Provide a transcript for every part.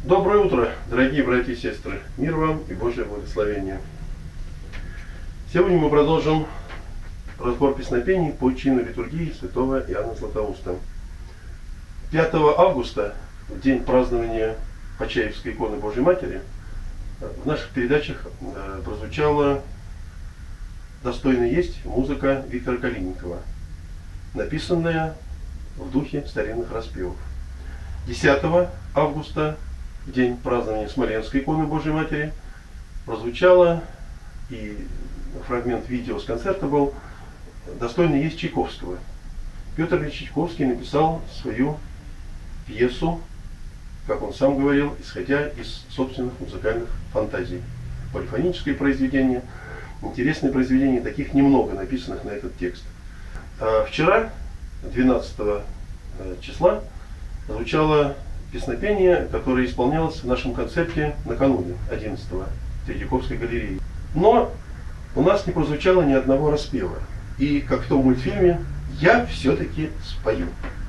Доброе утро, дорогие братья и сестры! Мир вам и Божье благословение! Сегодня мы продолжим разбор песнопений по чину литургии святого Иоанна Златоуста. 5 августа, в день празднования Почаевской иконы Божьей Матери, в наших передачах прозвучала «Достойно есть» музыка Виктора Калинникова, написанная в духе старинных распевов. 10 августа, в день празднования Смоленской иконы Божьей Матери, прозвучало, и фрагмент видео с концерта был, «Достойно есть» Чайковского. Петр Ильич Чайковский написал свою пьесу, как он сам говорил, исходя из собственных музыкальных фантазий. Полифоническое произведение, интересное произведение, таких немного написанных на этот текст. Вчера, 12 числа, звучало песнопение, которое исполнялось в нашем концерте накануне 11-го в Третьяковской галерее. Но у нас не прозвучало ни одного распева. И, как в том мультфильме, я все-таки спою.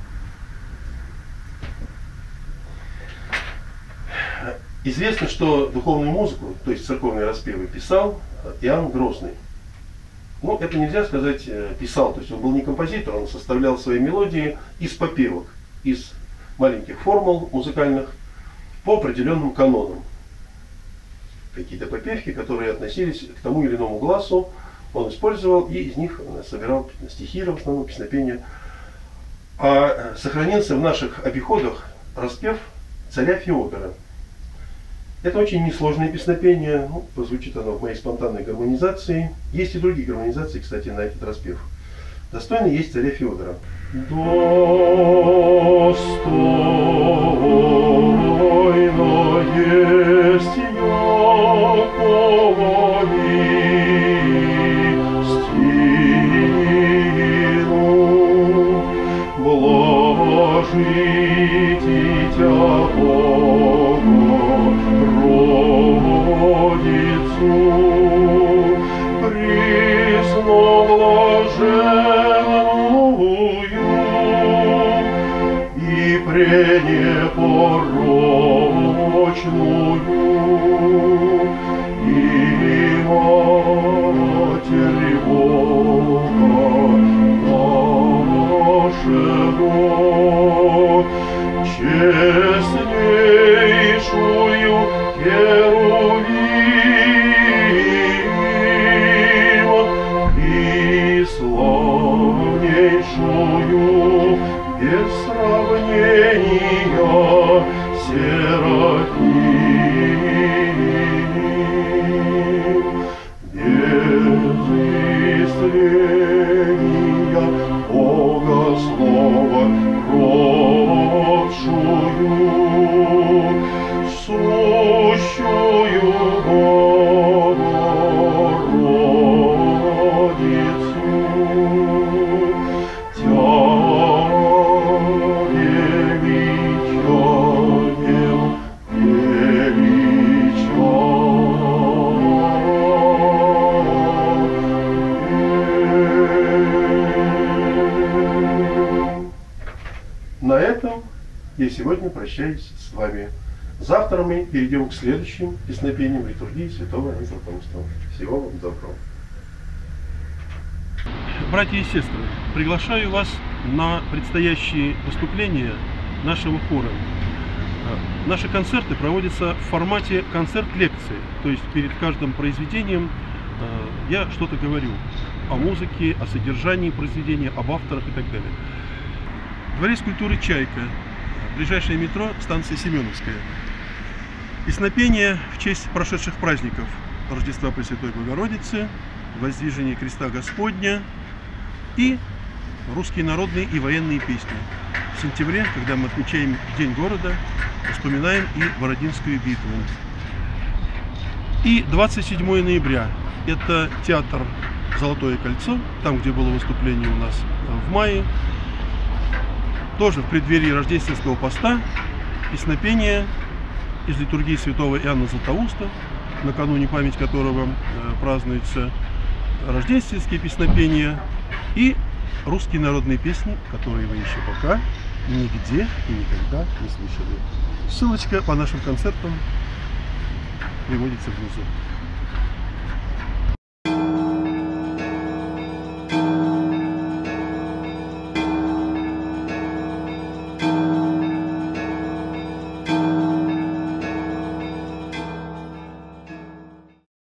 Известно, что духовную музыку, то есть церковные распевы, писал Иоанн Грозный. Но это нельзя сказать писал, то есть он был не композитор, он составлял свои мелодии из попевок, из маленьких формул музыкальных по определенным канонам. Какие-то попевки, которые относились к тому или иному глазу, он использовал и из них собирал стихи, в основном песнопения. А сохранился в наших обиходах распев царя Феодора. Это очень несложное песнопение, прозвучит оно в моей спонтанной гармонизации. Есть и другие гармонизации, кстати, на этот распев. «Достойно есть царя Феодора». Достойно есть Якова истину, блажить Дитя Бога, Родицу, присно блаженную и пренепорочную, и Матерь Бога нашего, честнейшую Херувим и славнейшую без сравнения Серафим, без исцеления Бога Слова родшую, сущую Богородицу, Тя величаем, На этом я сегодня прощаюсь с вами. Завтра мы перейдем к следующим песнопениям литургии святого Иоанна Златоуста. Всего вам доброго. Братья и сестры, приглашаю вас на предстоящие выступления нашего хора. Наши концерты проводятся в формате концерт-лекции, то есть перед каждым произведением я что-то говорю о музыке, о содержании произведения, об авторах и так далее. Дворец культуры «Чайка», ближайшее метро, станция Семеновская. Песнопение в честь прошедших праздников Рождества Пресвятой Богородицы, Воздвижения Креста Господня и русские народные и военные песни. В сентябре, когда мы отмечаем День города, вспоминаем и Бородинскую битву. И 27 ноября – это театр «Золотое кольцо», там, где было выступление у нас в мае. Тоже в преддверии рождественского поста песнопение из литургии святого Иоанна Златоуста, накануне память которого празднуется, рождественские песнопения и русские народные песни, которые вы еще пока нигде и никогда не слышали. Ссылочка по нашим концертам приводится внизу.